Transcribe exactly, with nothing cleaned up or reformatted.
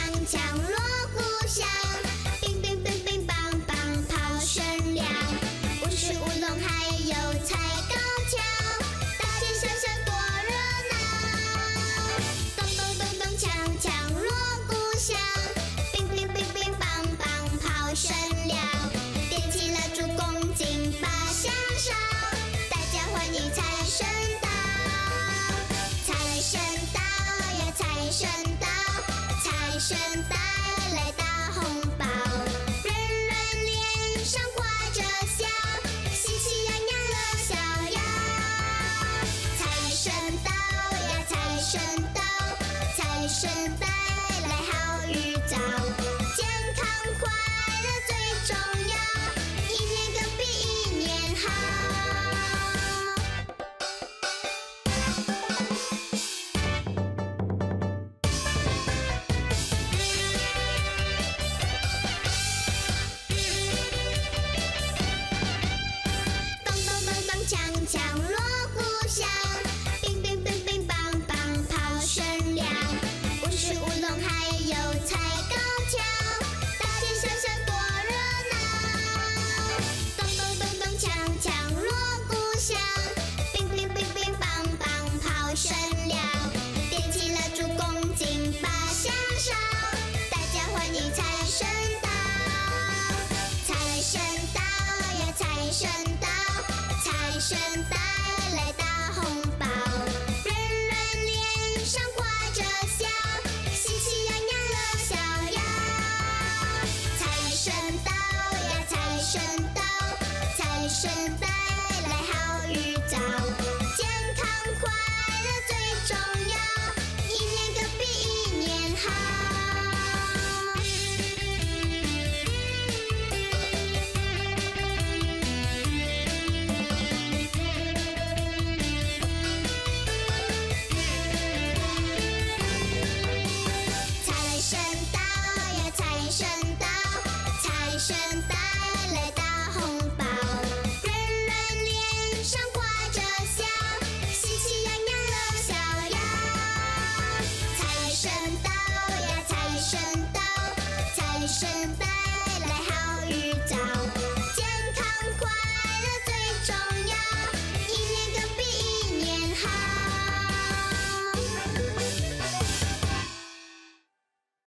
锵锣鼓响，乒乒乒乒乓乓炮声亮，舞狮舞龙还有踩高跷，大街小巷多热闹。咚咚咚咚锵锵锣鼓响，乒乒乒乒乓乓炮声亮，点起蜡烛恭敬把香烧，大家欢迎财神到。财神到呀财神到，财神到来到。